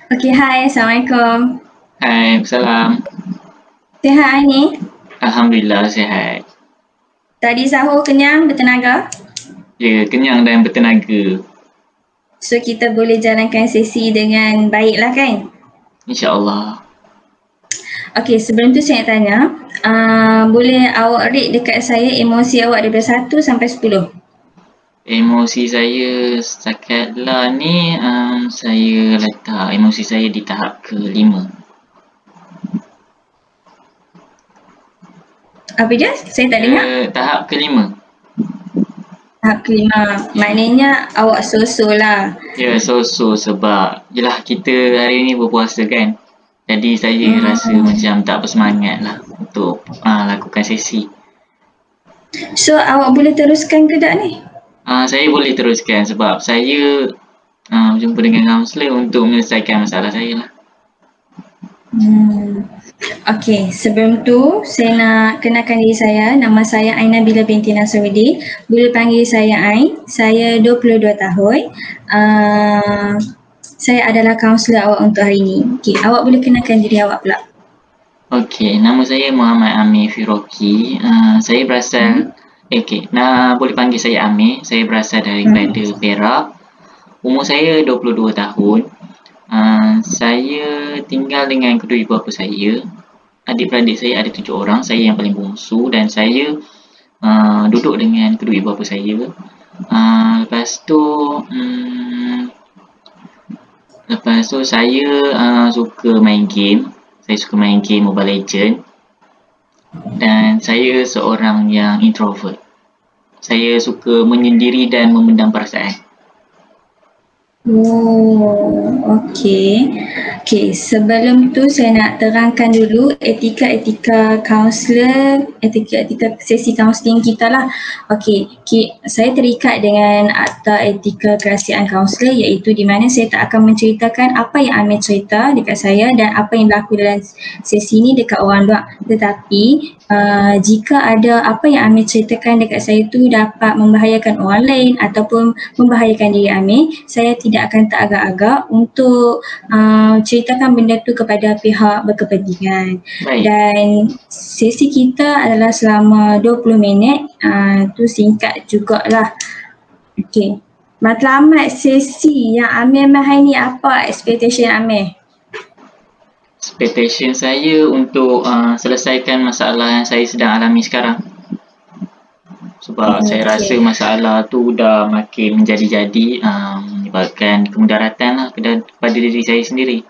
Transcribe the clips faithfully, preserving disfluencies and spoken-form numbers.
Okey, hai. Assalamualaikum. Hai, salam. Sihat hari ni? Alhamdulillah sihat. Tadi sahur kenyang, bertenaga? Ya, kenyang dan bertenaga. So, kita boleh jalankan sesi dengan baiklah kan? InsyaAllah. Okey, sebelum tu saya nak tanya, uh, boleh awak rate dekat saya emosi awak daripada satu sampai sepuluh? Emosi saya setakat lah ni, um, saya letak emosi saya di tahap kelima. Apa dia? Saya tak dengar. Uh, tahap kelima. Tahap kelima. Maknanya awak so-so lah. Ya, so-so sebab yelah kita hari ni berpuasa kan. Jadi saya Hmm. rasa macam tak bersemangat lah untuk uh, lakukan sesi. So, awak boleh teruskan ke tak ni? Uh, saya boleh teruskan sebab saya uh, berjumpa dengan kaunselor untuk menyelesaikan masalah saya lah. Hmm. Okey, sebelum tu saya nak kenalkan diri saya. Nama saya Aina Bila binti Nasruddin. Boleh panggil saya Ain. Saya dua puluh dua tahun. Uh, saya adalah kaunselor awak untuk hari ini. Okey, awak boleh kenalkan diri awak pula. Okey, nama saya Muhammad Amir Firoki. Uh, saya berasal, hmm. eh, okey, nah, boleh panggil saya Amir. Saya berasal daripada hmm. Perak. Umur saya dua puluh dua tahun. Uh, saya tinggal dengan kedua ibu bapa saya. Adik-beradik saya ada tujuh orang. Saya yang paling bongsu dan saya uh, duduk dengan kedua ibu bapa saya. Uh, lepas tu, um, lepas tu saya uh, suka main game. Saya suka main game Mobile Legends. Dan saya seorang yang introvert. Saya suka menyendiri dan memendam perasaan. Oh, okey. Okey, sebelum tu saya nak terangkan dulu etika-etika kaunselor, etika-etika sesi kaunseling kita lah. Okey, okay, saya terikat dengan Akta Etika Kerahsiaan Kaunselor iaitu di mana saya tak akan menceritakan apa yang Amir cerita dekat saya dan apa yang berlaku dalam sesi ni dekat orang luar. Tetapi uh, jika ada apa yang Amir ceritakan dekat saya tu dapat membahayakan orang lain ataupun membahayakan diri Amir, saya tidak tidak akan tak agak-agak untuk uh, ceritakan benda tu kepada pihak berkepentingan. Baik. Dan sesi kita adalah selama dua puluh minit, uh, tu singkat jugalah. Okey. Matlamat sesi yang Amir main hari ni, apa expectation Amir? Expectation saya untuk uh, selesaikan masalah yang saya sedang alami sekarang. Sebab hmm, saya okay. rasa masalah tu dah makin menjadi-jadi, um, menyebabkan kemudaratan lah kepada diri saya sendiri.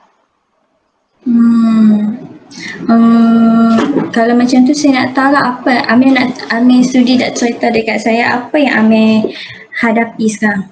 Hmm. Um, kalau macam tu saya nak tahu lah apa Amir nak Amir sudi nak cerita dekat saya apa yang Amir hadapi sekarang.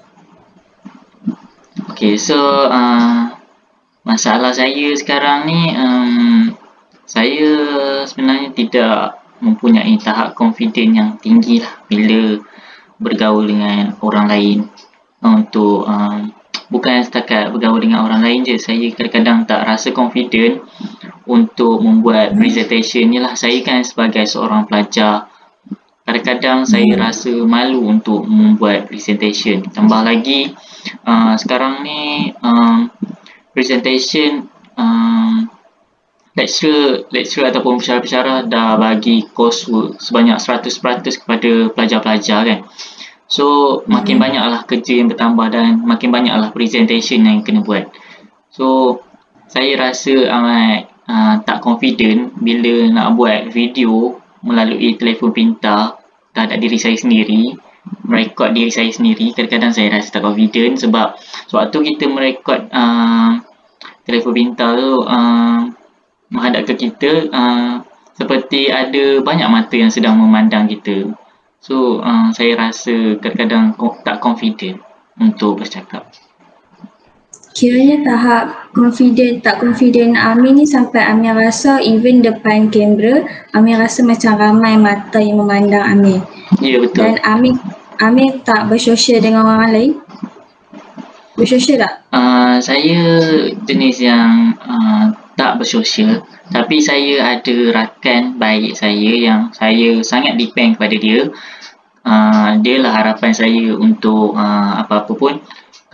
Okay, so uh, masalah saya sekarang ni, um, saya sebenarnya tidak mempunyai tahap confident yang tinggi lah bila bergaul dengan orang lain. Untuk um, bukan setakat bergaul dengan orang lain je, saya kadang-kadang tak rasa confident untuk membuat presentation ni lah. Saya kan sebagai seorang pelajar, kadang-kadang saya rasa malu untuk membuat presentation. Tambah lagi uh, sekarang ni um, presentation um, lecturer, lecturer ataupun pensyarah-pensyarah dah bagi coursework sebanyak seratus peratus kepada pelajar-pelajar kan. So makin hmm. banyaklah kerja yang bertambah dan makin banyaklah presentation yang kena buat. So saya rasa amat uh, tak confident bila nak buat video melalui telefon pintar terhadap diri saya sendiri, merekod diri saya sendiri. Kadang-kadang saya rasa tak confident sebab sewaktu kita merekod uh, telefon pintar tu uh, menghadap ke kita, uh, seperti ada banyak mata yang sedang memandang kita. So uh, saya rasa kadang-kadang tak confident untuk bercakap. Kiranya tahap confident tak confident Amir ni sampai Amir rasa even depan kamera Amir rasa macam ramai mata yang memandang Amir. Ya, betul. Dan Amir Amir tak bersosial dengan orang lain? Bersosial tak? Uh, saya jenis yang uh, tak bersosial, tapi saya ada rakan baik saya yang saya sangat depend kepada dia. Uh, dia lah harapan saya untuk uh, apa-apa pun.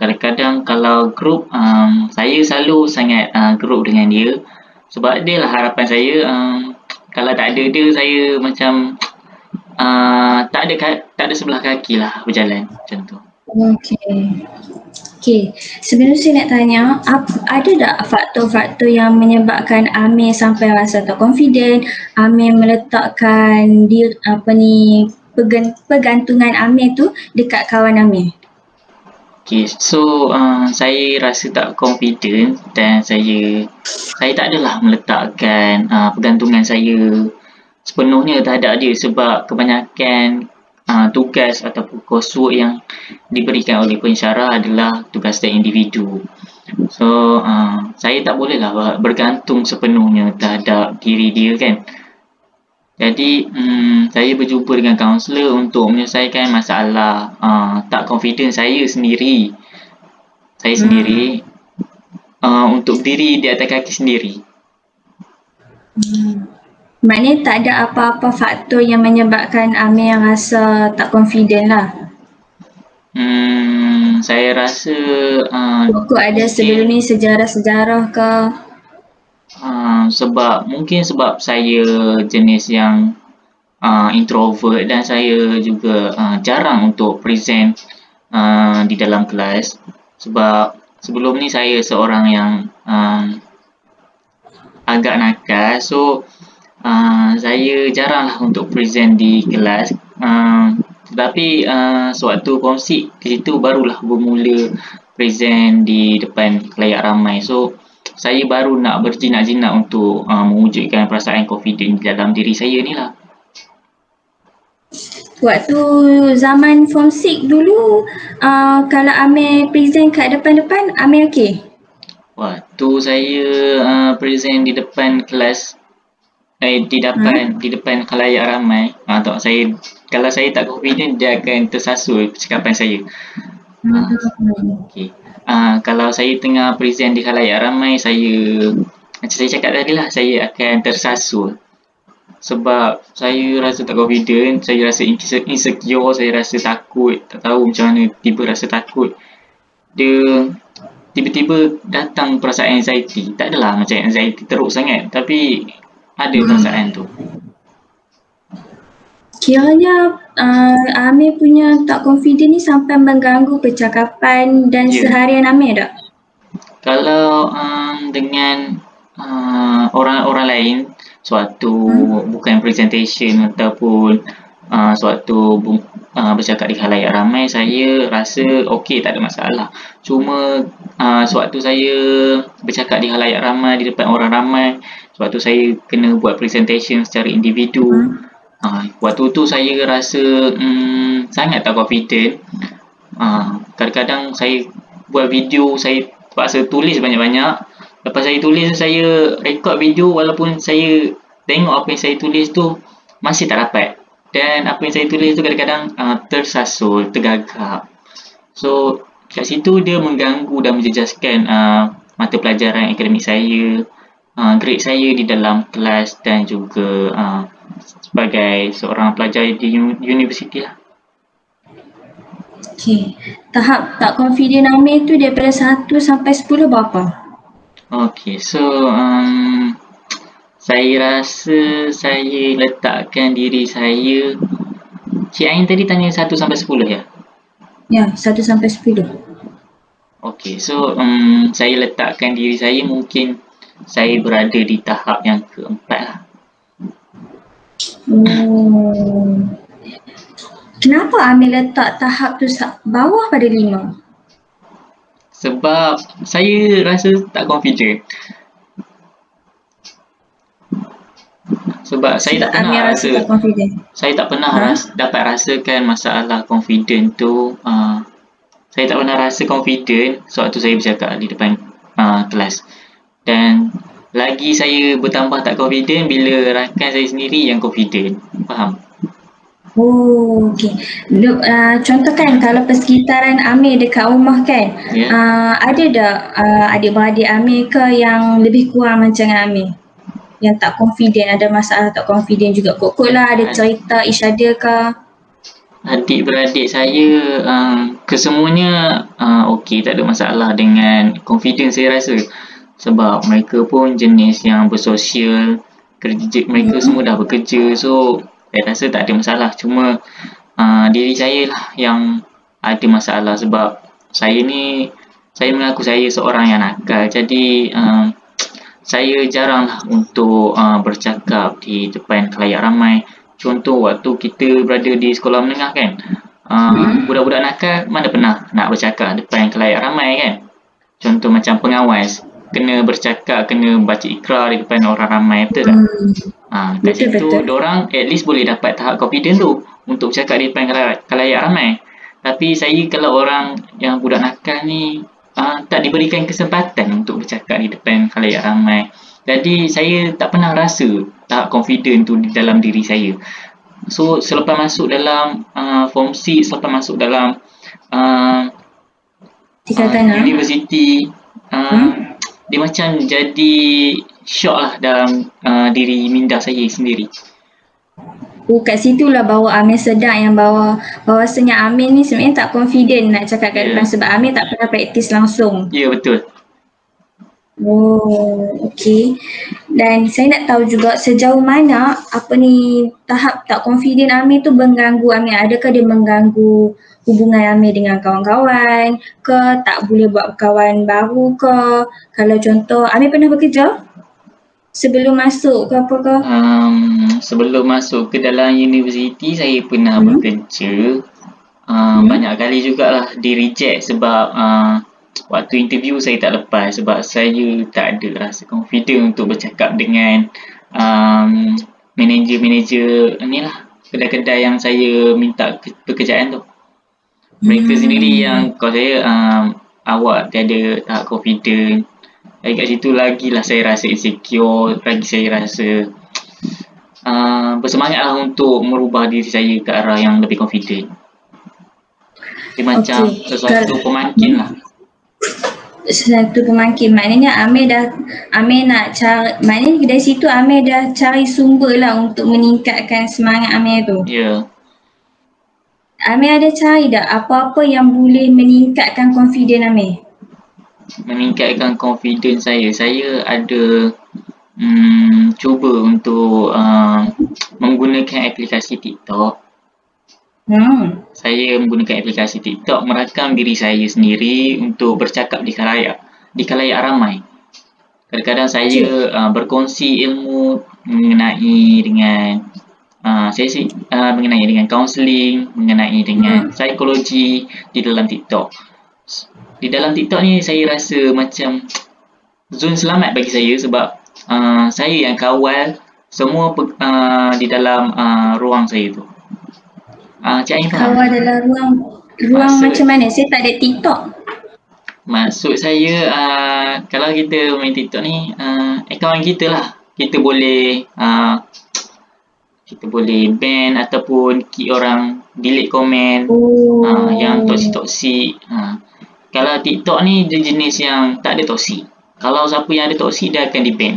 kadang-kadang kalau group, um, saya selalu sangat uh, group dengan dia. Sebab dia lah harapan saya. Um, kalau tak ada dia, saya macam uh, tak ada tak ada sebelah kaki lah berjalan macam tu. Okey. Okey, sebelum saya nak tanya, ap- ada tak faktor-faktor yang menyebabkan Amir sampai rasa tak confident, Amir meletakkan dia apa ni pegan- pergantungan Amir tu dekat kawan Amir? Okay, so uh, saya rasa tak confident dan saya saya tak adalah meletakkan uh, pergantungan saya sepenuhnya terhadap dia sebab kebanyakan uh, tugas ataupun coursework yang diberikan oleh pensyarah adalah tugas setiap individu. So uh, saya tak bolehlah bergantung sepenuhnya terhadap diri dia kan. Jadi um, saya berjumpa dengan kaunselor untuk menyelesaikan masalah uh, tak confident saya sendiri. Saya hmm. sendiri uh, untuk berdiri di atas kaki sendiri. Hmm. Maknanya tak ada apa-apa faktor yang menyebabkan Amir rasa tak confident lah. Hmm, saya rasa uh, Kok ada sebelum ni sejarah-sejarah ke? Uh, sebab mungkin sebab saya jenis yang uh, introvert dan saya juga uh, jarang untuk present uh, di dalam kelas sebab sebelum ni saya seorang yang uh, agak nakal, so uh, saya jarang lah untuk present di kelas. Uh, tetapi uh, sewaktu konsip di situ barulah bermula present di depan khalayak ramai. So saya baru nak berjinak-jinak untuk uh, mewujudkan perasaan confident dalam diri saya ni lah. Waktu zaman form enam dulu, uh, kalau Amir present kat depan-depan, Amir okey? Waktu saya uh, present di depan kelas, eh, di depan hmm? di depan khalayak ramai, uh, tak, saya kalau saya tak confident, dia akan tersasul percakapan saya. Uh, okay. Uh, kalau saya tengah present di khalayak ramai, saya macam saya cakap tadi lah, saya akan tersasul sebab saya rasa tak confident, saya rasa insecure, saya rasa takut, tak tahu macam mana tiba rasa takut. Dia tiba-tiba datang perasaan anxiety. Tak adalah macam anxiety teruk sangat, tapi ada perasaan tu. Kiranya uh, Amir punya tak confident ni sampai mengganggu percakapan dan yeah. seharian Amir tak? Kalau um, dengan uh, orang-orang lain, suatu hmm. bukan presentation ataupun uh, suatu uh, bercakap di khalayak ramai, saya rasa okey, tak ada masalah. Cuma uh, sewaktu saya bercakap di khalayak ramai, di depan orang ramai, sewaktu saya kena buat presentation secara individu, hmm. uh, waktu tu saya rasa um, sangat tak confident. Uh, kadang-kadang saya buat video, saya terpaksa tulis banyak-banyak. Lepas saya tulis, saya rekod video walaupun saya tengok apa yang saya tulis tu masih tak dapat. Dan apa yang saya tulis tu kadang-kadang uh, tersasul, tergagap. So kat situ dia mengganggu dan menjejaskan uh, mata pelajaran akademik saya, uh, grade saya di dalam kelas dan juga uh, sebagai seorang pelajar di universiti lah. Okay. Tahap tak confident Amir tu daripada satu sampai sepuluh berapa? Okay, so um, saya rasa saya letakkan diri saya, Cik Ain tadi tanya satu sampai sepuluh ya? Ya, satu sampai sepuluh. Okay, so um, saya letakkan diri saya mungkin saya berada di tahap yang keempat lah. Oh. Kenapa Amir letak tahap tu bawah pada lima? Sebab saya rasa tak confident. Sebab saya tak pernah rasa, rasa tak saya tak pernah ha? ras, dapat rasakan masalah confident tu. Uh, saya tak pernah rasa confident sewaktu saya bercakap di depan uh, kelas. Dan lagi saya bertambah tak confident bila rakan saya sendiri yang confident. Faham? Oh, okey. Uh, contoh kan kalau persekitaran Amir dekat rumah kan, yeah. uh, ada tak uh, adik-beradik Amir ke yang lebih kurang macam Amir? Yang tak confident, ada masalah tak confident juga. Kok-kok lah ada cerita each other ke? adik-beradik saya um, kesemuanya uh, okey, tak ada masalah dengan confidence saya rasa. Sebab mereka pun jenis yang bersosial, kerja mereka Hmm. semua dah bekerja, so saya rasa tak ada masalah. Cuma uh, diri saya lah yang ada masalah sebab saya ni, saya mengaku saya seorang yang nakal. Jadi um, saya jaranglah untuk uh, bercakap di depan khalayak ramai. Contoh waktu kita berada di sekolah menengah kan, uh, Hmm. budak-budak nakal mana pernah nak bercakap depan khalayak ramai kan. Contoh macam pengawas, kena bercakap, kena baca ikrar di depan orang ramai, betul tak? Hmm. Ha, kat Betul, situ betul. dorang at least boleh dapat tahap confident tu untuk bercakap di depan khalayak, khalayak ramai. Tapi saya kalau orang yang budak nakal ni uh, tak diberikan kesempatan untuk bercakap di depan khalayak ramai. Jadi saya tak pernah rasa tahap confident tu di dalam diri saya. So selepas masuk dalam uh, form six, selepas masuk dalam uh, Tingkatan uh, enam. universiti, uh, Hmm. dia macam jadi shock lah dalam uh, diri minda saya sendiri. Oh, kat situlah bawa Amir sedar yang bawa bahawasanya Amir ni sebenarnya tak confident nak cakap kat Ya. depan sebab Amir tak pernah praktis langsung. Ya, betul. Oh, okey. Dan saya nak tahu juga sejauh mana apa ni tahap tak confident Amir tu mengganggu Amir. Adakah dia mengganggu hubungan Amir dengan kawan-kawan ke, tak boleh buat kawan baru ke? Kalau contoh Amir pernah bekerja sebelum masuk ke apa ke? Um, sebelum masuk ke dalam universiti, saya pernah Hmm. bekerja. Uh, Hmm. Banyak kali jugalah di reject sebab uh, waktu interview saya tak lepas sebab saya tak ada rasa confident untuk bercakap dengan um, manager-manager ni lah, kedai-kedai yang saya minta ke- pekerjaan tu. Mereka Hmm. sendiri yang call saya, um, awak tiada tahap confident. Dari kat situ lagilah saya rasa insecure, lagi saya rasa uh, bersemangatlah untuk merubah diri saya ke arah yang lebih confident. Dia macam Okey. sesuatu Kal- pemangkin lah. Sesuatu pemangkin. Maknanya Amir dah Amir nak cari, maknanya dari situ Amir dah cari sumber lah untuk meningkatkan semangat Amir tu. Ya, Amir ada cari tak apa-apa yang boleh meningkatkan confident Amir? meningkatkan confidence saya. Saya ada hmm, cuba untuk uh, menggunakan aplikasi TikTok. Hmm. Saya menggunakan aplikasi TikTok merakam diri saya sendiri untuk bercakap di khalayak, di khalayak ramai. Kadang-kadang saya uh, berkongsi ilmu mengenai dengan uh, sesi uh, mengenai dengan kaunseling, mengenai dengan Hmm. psikologi di dalam TikTok. Di dalam TikTok ni saya rasa macam zon selamat bagi saya sebab uh, saya yang kawal semua pe- uh, di dalam uh, ruang saya tu. Uh, Cik Ain faham? Kawal dalam ruang ruang Maksud- macam mana? Saya tak ada TikTok. Maksud saya uh, kalau kita main TikTok ni, uh, akaun kita lah. Kita boleh uh, kita boleh ban ataupun kick orang, delete komen Oh. uh, yang toksik-toksik. Uh, kalau TikTok ni dia jenis yang tak ada toksik. Kalau siapa yang ada toksik dia akan di-ban.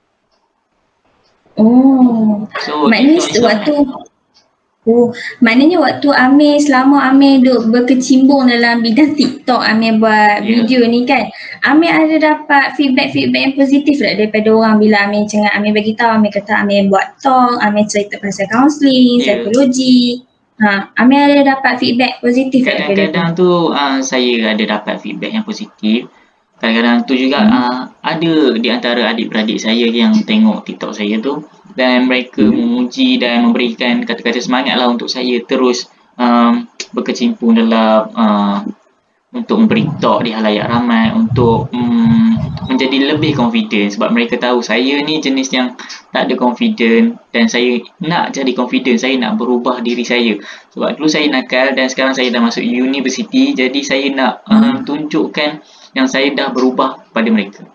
Oh. So Maknanya TikTok ni waktu selamat. Oh, maknanya waktu Amir, selama Amir duk berkecimpung dalam bidang TikTok, Amir buat Ya. video ni kan, Amir ada dapat feedback-feedback yang positif tak daripada orang bila Amir cengat Amir bagi tahu, Amir kata Amir buat talk, Amir cerita pasal kaunseling, Ya. psikologi. Ha, Amir ada dapat feedback positif tak daripada tu? Kadang-kadang tu uh, saya ada dapat feedback yang positif. Kadang-kadang tu juga Hmm. uh, ada di antara adik-beradik saya yang tengok TikTok saya tu dan mereka Hmm. memuji dan memberikan kata-kata semangat lah untuk saya terus um, berkecimpung dalam uh, untuk memberi talk di halayak ramai, untuk um, menjadi lebih confident sebab mereka tahu saya ni jenis yang tak ada confident dan saya nak jadi confident, saya nak berubah diri saya. Sebab dulu saya nakal dan sekarang saya dah masuk universiti, jadi saya nak uh, tunjukkan yang saya dah berubah pada mereka.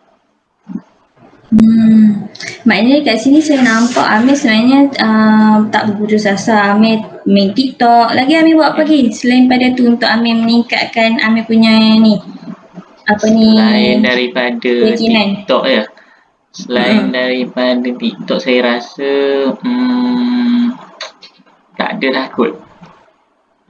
Hmm. Maknanya kat sini saya nampak Amir sebenarnya uh, tak berputus asa. Amir main TikTok. Lagi Amir buat apa lagi selain pada tu untuk Amir meningkatkan Amir punya ni? Apa ni? Selain daripada keyakinan. TikTok ya. Selain Hmm. daripada TikTok saya rasa hmm, tak ada dah kot.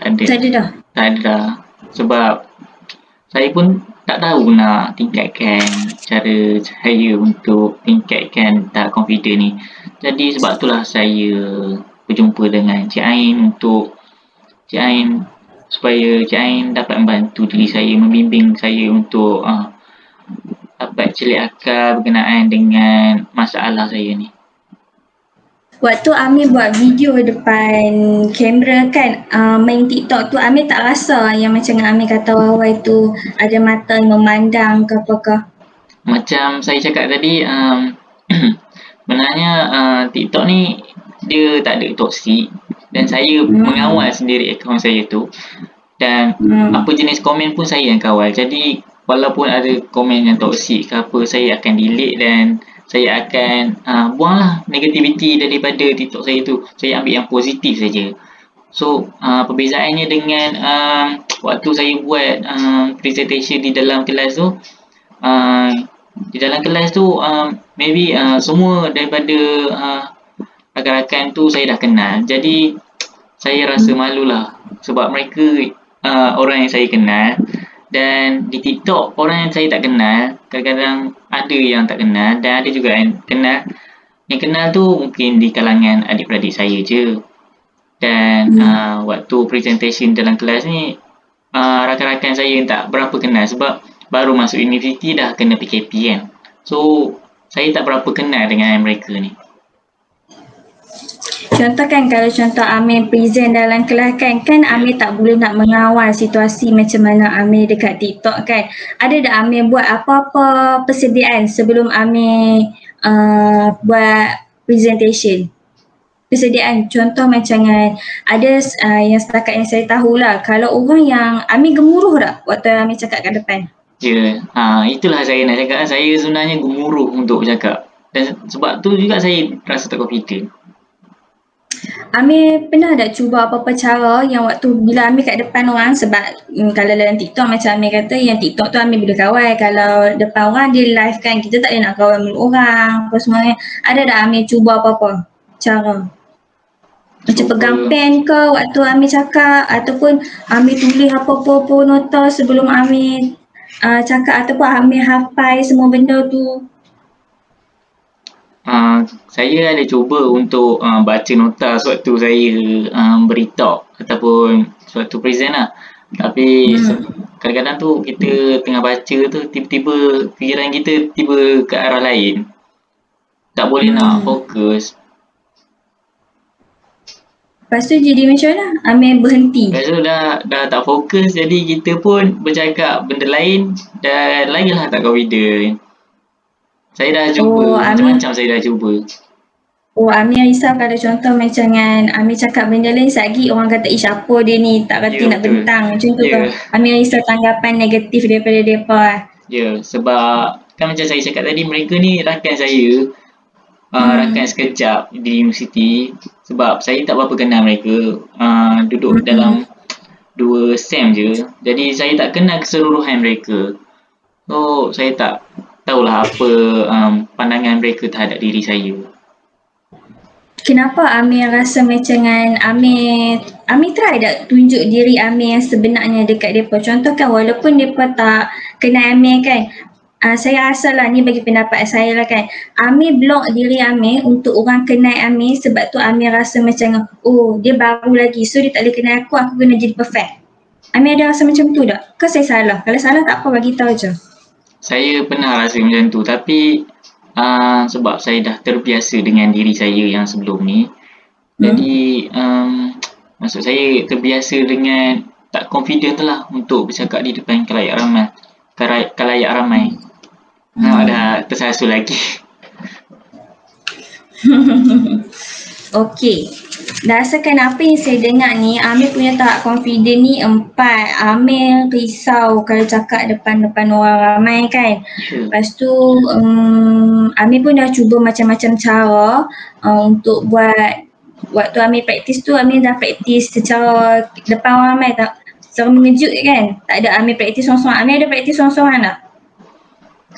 Tak ada. Tak ada dah? Tak ada dah. Sebab saya pun tak tahu nak tingkatkan cara saya untuk tingkatkan tahap confident ni. Jadi sebab itulah saya berjumpa dengan Cik Ain untuk Cik Ain supaya Cik Ain dapat membantu diri saya, membimbing saya untuk uh, dapat celik akal berkenaan dengan masalah saya ni. Waktu Amir buat video depan kamera kan, uh, main TikTok tu, Amir tak rasa yang macam Amir kata awal tu ada mata yang memandang ke apakah? Macam saya cakap tadi, um, sebenarnya uh, TikTok ni dia tak ada toksik dan saya hmm. mengawal sendiri akaun saya tu, dan hmm. apa jenis komen pun saya yang kawal. Jadi walaupun ada komen yang toksik ke apa, saya akan delete dan saya akan uh, buanglah negativiti daripada TikTok saya tu. Saya ambil yang positif saja. So uh, perbezaannya dengan um, waktu saya buat um, presentation di dalam kelas tu, uh, di dalam kelas tu um, maybe uh, semua daripada uh, rakan-rakan tu saya dah kenal. Jadi saya rasa malulah sebab mereka uh, orang yang saya kenal. Dan di TikTok orang yang saya tak kenal, kadang-kadang ada yang tak kenal dan ada juga yang kenal. Yang kenal tu mungkin di kalangan adik-beradik saya je. Dan hmm. uh, waktu presentation dalam kelas ni, uh, rakan-rakan saya yang tak berapa kenal sebab baru masuk universiti dah kena P K P kan. So saya tak berapa kenal dengan mereka ni. Contoh kan, kalau contoh Amir present dalam kelas kan, kan Amir tak boleh nak mengawal situasi macam mana Amir dekat TikTok kan. Ada tak Amir buat apa-apa persediaan sebelum Amir uh, buat presentation? Persediaan, contoh macam ada uh, yang setakat yang saya tahulah, kalau orang yang Amir gemuruh tak waktu Amir cakap kat depan? Ya, yeah. uh, itulah saya nak cakap. Saya sebenarnya gemuruh untuk bercakap. Dan sebab tu juga saya rasa tak confident. Amir pernah tak cuba apa-apa cara yang waktu bila Amir kat depan orang, sebab mm, kalau dalam TikTok macam Amir kata yang TikTok tu Amir boleh kawal, kalau depan orang dia live kan, kita tak boleh nak kawal mulut orang apa semuanya. Ada tak Amir cuba apa-apa cara? Macam cuba pegang pen ke waktu Amir cakap, ataupun Amir tulis apa-apa nota sebelum Amir uh, cakap, ataupun Amir hafal semua benda tu? Uh, saya ada cuba untuk uh, baca nota sewaktu saya um, beri talk ataupun sewaktu present lah. Tapi hmm. kadang-kadang tu kita tengah baca tu, tiba-tiba fikiran kita tiba ke arah lain. Tak boleh hmm. nak fokus. Lepas tu jadi macam mana? Amir berhenti? Lepas tu dah, dah tak fokus, jadi kita pun bercakap benda lain dan lagilah tak confident. Saya dah cuba, oh, macam-macam saya dah cuba. Oh, Amir risau kalau contoh macam kan Amir cakap benda lain, lagi orang kata, ish apa dia ni, tak reti yeah, nak betul. Bentang. Macam tu yeah. Kan? Amir risau tanggapan negatif daripada mereka. Ya, yeah, sebab kan macam saya cakap tadi, mereka ni rakan saya, uh, hmm. rakan sekejap di universiti. Sebab saya tak berapa kenal mereka, uh, duduk hmm. dalam dua sem je. Jadi saya tak kenal keseluruhan mereka. So, saya tak tahulah apa um, pandangan mereka terhadap diri saya. Kenapa Amir rasa macam kan Amir, Amir try tak tunjuk diri Amir yang sebenarnya dekat mereka? Contoh kan, walaupun mereka tak kenal Amir kan, uh, saya rasa lah, ni bagi pendapat saya lah kan, Amir block diri Amir untuk orang kenal Amir sebab tu Amir rasa macam, oh dia baru lagi, so dia tak boleh kenal aku, aku kena jadi perfect. Amir ada rasa macam tu tak? Ke saya salah? Kalau salah tak apa, bagi tahu je. Saya pernah rasa macam tu, tapi uh, sebab saya dah terbiasa dengan diri saya yang sebelum ni. Hmm. Jadi um, maksud saya terbiasa dengan tak confident lah untuk bercakap di depan khalayak ramai. Khalayak ramai. Hmm. Nah, dah tersasul lagi. Okey. Berdasarkan apa yang saya dengar ni, Amir punya tahap confident ni empat. Amir risau kalau cakap depan-depan orang ramai kan. Lepas tu um, Amir pun dah cuba macam-macam cara uh, untuk buat, waktu Amir praktis tu, Amir dah praktis secara depan orang ramai tak, secara mengejut kan. Tak ada Amir praktis sorang-sorang. Amir ada praktis sorang-sorang tak?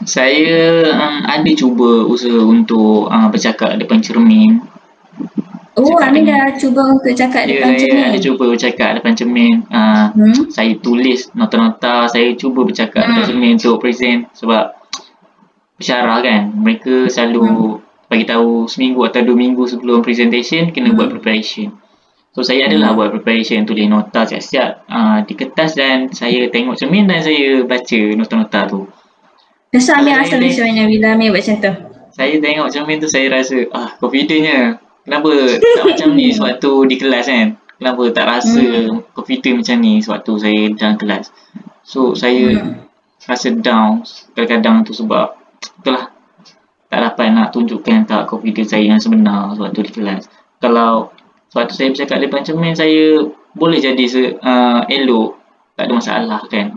Saya um, ada cuba usaha untuk uh, bercakap depan cermin. Oh, cakap Amin dengan- dah cuba untuk cakap Ya, depan saya cermin. ada cuba bercakap depan cermin. Uh, Hmm. Saya tulis nota-nota, saya cuba bercakap Hmm. depan cermin untuk present sebab pensyarah kan, mereka selalu bagi tahu seminggu atau dua minggu sebelum presentation kena Hmm. buat preparation. So saya adalah Hmm. buat preparation, tulis nota siap-siap uh, di kertas dan saya tengok cermin dan saya baca nota-nota tu. Rasa Amin Kalau rasa saya macam mana bila Amin buat macam tu? Saya tengok cermin tu saya rasa ah confidentnya. Kenapa tak macam ni sewaktu di kelas kan? Kenapa tak rasa Hmm. confident macam ni sewaktu saya dalam kelas? So saya Hmm. rasa down kadang-kadang tu sebab itulah tak dapat nak tunjukkan tak confident saya yang sebenar sewaktu di kelas. Kalau sewaktu saya bercakap di depan cermin, saya boleh jadi se- uh, elok, tak ada masalah kan.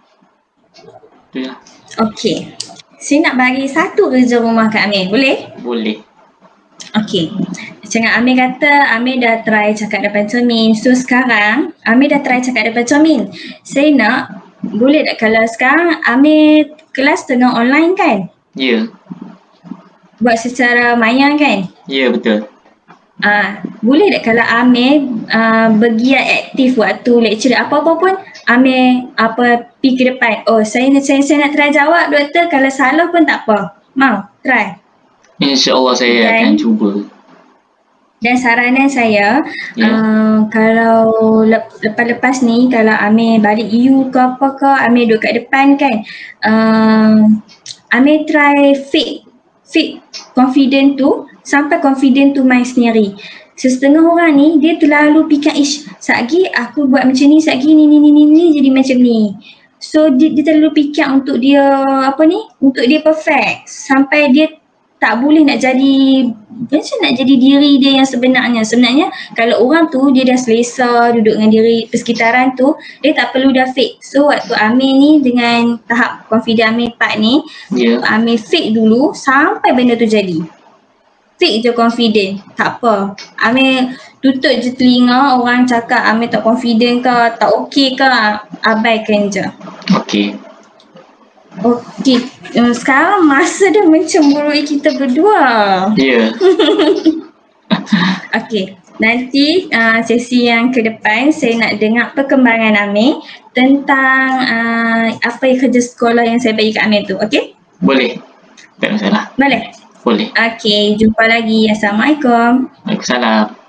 Tu lah. Okey. Saya nak bagi satu kerja rumah kat Amin. Boleh? Boleh. Okey. Macam Amin kata, Amin dah try cakap depan cermin. So sekarang, Amin dah try cakap depan cermin. Saya nak, boleh tak kalau sekarang Amin kelas tengah online kan? Ya. Yeah. Buat secara maya kan? Ya, yeah, betul. Ah, boleh tak kalau Amir uh, bergiat aktif waktu lecture apa-apa pun Amir apa pergi ke depan. Oh, saya nak saya, saya nak try jawab doktor, kalau salah pun tak apa. Mau try. InsyaAllah saya Dan- akan cuba. Dan saranan saya Ya. uh, kalau lep- lepas-lepas ni kalau Amir balik U ke apa ke, Amir duduk kat depan kan, uh, Amir try fake fake confident tu sampai confident tu main sendiri. Setengah orang ni dia terlalu fikir, ish, satgi aku buat macam ni, satgi ni ni ni ni, ni jadi macam ni. So dia, dia terlalu fikir untuk dia apa ni, untuk dia perfect sampai dia tak boleh nak jadi macam nak jadi diri dia yang sebenarnya. Sebenarnya kalau orang tu dia dah selesa duduk dengan diri persekitaran tu, dia tak perlu dah fake. So waktu Amir ni dengan tahap confident Amir part ni, Ya. Amir fake dulu sampai benda tu jadi. Fake je confident, tak apa. Amir tutup je telinga orang cakap Amir tak confident ke, tak okey ke, abaikan je. Okey. Okey, um, sekarang masa dah mencemburui kita berdua. Ya. Okey, nanti uh, sesi yang ke depan saya nak dengar perkembangan Amir tentang uh, apa yang kerja sekolah yang saya bagi kat Amir tu. Okey? Boleh. Tak ada masalah. Boleh? Boleh. Okey, jumpa lagi. Assalamualaikum. Waalaikumsalam.